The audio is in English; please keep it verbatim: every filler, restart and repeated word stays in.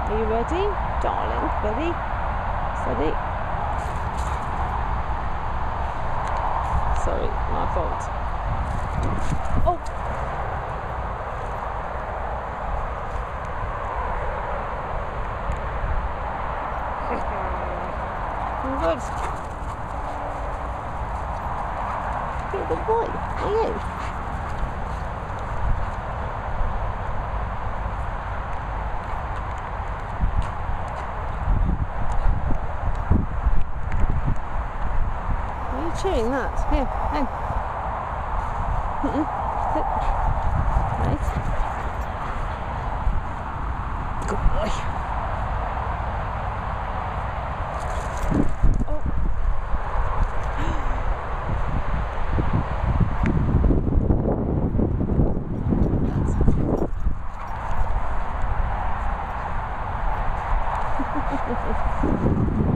Are you ready? Darling, ready? Steady. Sorry, my fault. Oh! Good. You're a good boy, are you? Why are you chewing that? Here, hang. Mm-mm. Sit. Right. Good boy. Oh.